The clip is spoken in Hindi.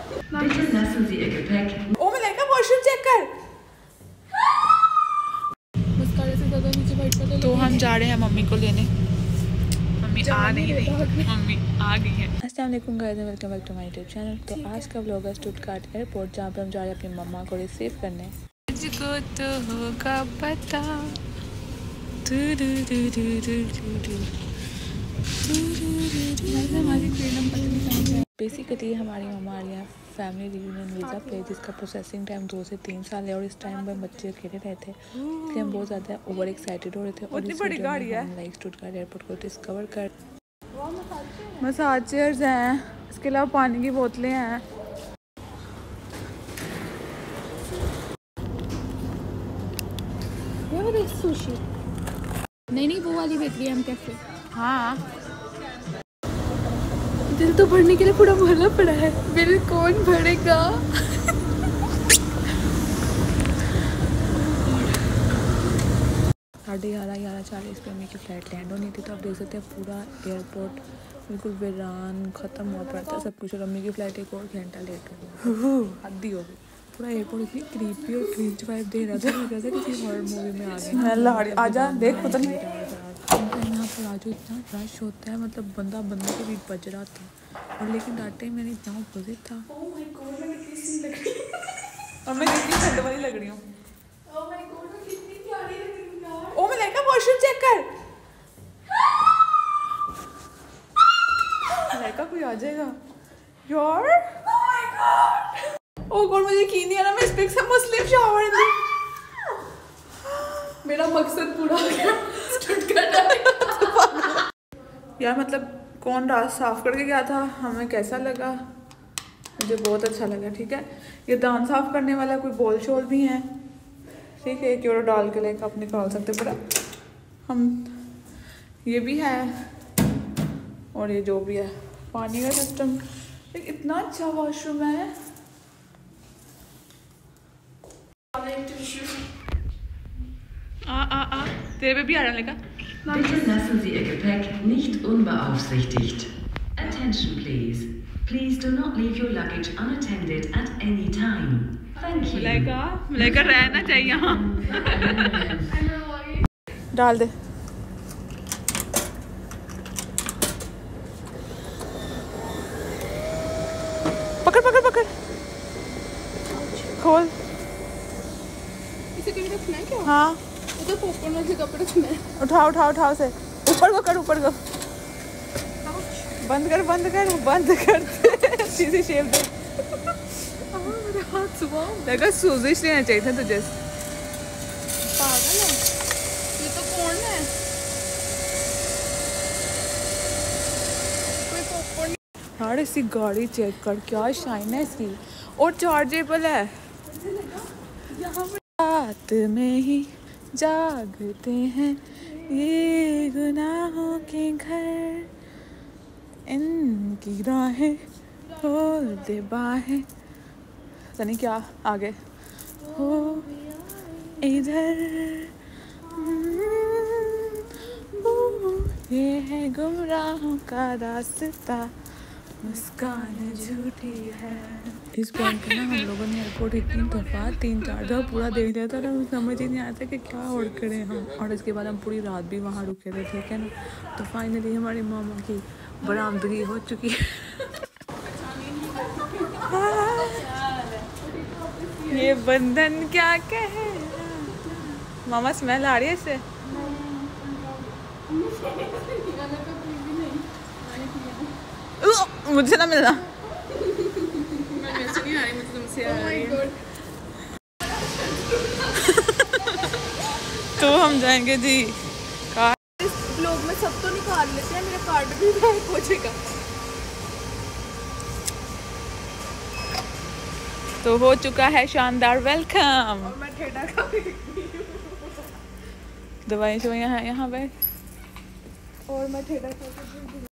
Bitte lassen Sie Ihr Gepäck. ओ मलाइका वॉशरूम चेक कर। तो हम जा रहे हैं मम्मी को लेने। मम्मी आ नहीं रही, मम्मी आ गई है। अस्सलाम वालेकुम guys, welcome back to my YouTube channel. तो आज का व्लॉग है स्टुटगार्ट एयरपोर्ट, जहाँ पे हम जा रहे हैं अपनी मम्मा को रिसीव करने। मुझको तो होगा पता। बेसिकली हमारी मम्मा आ रही है फैमिली रियूनियन वीज़ा पे, जिसका प्रोसेसिंग टाइम 2 से 3 साल है। और इस टाइम में बच्चे अकेले रहे थे, इसलिए हम बहुत ज़्यादा ओवर एक्साइटेड हो रहे थे। और इस वीडियो में हम लाइक स्टुटगार्ट एयरपोर्ट को डिस्कवर कर। मसाज चेयर्स हैं, इसके अलावा पानी की बोतलें हैं। सुशी नहीं वो वाली बेकरी है, हम कैफे। हाँ, दिल तो भरने के लिए पूरा भरा पड़ा है, बिल कौन भरेगा? 11:40 पे मेरी फ़्लाइट लैंड होनी थी। तो आप देख सकते हैं पूरा एयरपोर्ट बिल्कुल वीरान ख़त्म हुआ पड़ता है सब कुछ। और अम्मी की फ़्लाइट 1 और घंटा लेट हो गई, आधी हो गई। पूरा एयरपोर्ट इतनी क्रीपी और क्रीच वाइब दे रहा था, लग रहा था किसी हॉरर मूवी में आ गए। आजा देख, पता नहीं यहाँ पर आजू इतना रश होता है, मतलब बंदा बंदे के बीच बज रहा था। और लेकिन दैट टाइम मैंने इतना अपोजिट था। और मैं कितनी ठंड वाली लग रही हूँ। ओ मलाइका वॉशरूम चेक कर। मलाइका कोई आ जाएगा यार। ओ गॉड, मुझे यकीन नहीं आ रहा मैं स्पीक से मुस्लिम शावर दी। मेरा मकसद पूरा हो गया। यार मतलब कौन रात साफ करके गया था, हमें कैसा लगा? मुझे बहुत अच्छा लगा। ठीक है, ये दान साफ करने वाला कोई बोल शोल भी है, ठीक है। 1 यूरो डाल के लेकर आप निकाल सकते पूरा। हम ये भी है, और ये जो भी है पानी का सिस्टम। इतना अच्छा वॉशरूम है। आ तेरे पे भी आ रहा लेगा। Bitte lassen Sie Ihr Gepäck nicht unbeaufsichtigt. Attention please. Please do not leave your luggage unattended at any time. Thank you. Malaika रहना चाहिए यहाँ। डाल दे। पकड़ पकड़ पकड़, खोल। इसे कहीं रखना है क्या? हाँ, तो पॉपकॉर्न वाले कपड़े रखना है। उठाओ उठाओ उठाओ से ऊपर को कर, ऊपर को बंद कर बंद कर बंद कर। सीधी शेप दे। मेरे हाथ सुबह लगा सूजिश लेना चाहिए था तुझे। पागल है ये तो। कौन है? कोई पॉपकॉर्न यार इसकी गाड़ी चेक कर, क्या शाइन है इसकी। और चार्जेबल है। रात में ही जागते हैं ये गुनाहों के घर, इनकी राहें खोल दे बाहें। पता नहीं क्या आगे हो इधर। ये है गुमराहों का रास्ता, मुस्कान झूठी है। इस पॉइंट पे ना हम लोगों ने एयरपोर्ट इतनी दफ़ा 3-4 दफ़ा पूरा देख लिया था ना, समझ ही नहीं आया था कि क्या ऑर्डर करें हम। और इसके बाद हम पूरी रात भी वहाँ रुके थे, ठीक है ना। तो फाइनली हमारी मामा की बरामदगी हो चुकी है। ये बंधन क्या कहे। मामा स्मेल आ रही है इससे। मुझसे ना मिलना। नहीं आ रही, मुझे तुमसे आ रही है। तो हम जाएंगे जी इस ब्लॉग में सब तो निकाल लेते हैं, मेरा कार्ड भी हो जाएगा। तो हो चुका है शानदार वेलकम। और मैं ठेठा खा रही दवाई शवाइयाँ हैं यहाँ पे। और मैं ठेठा खा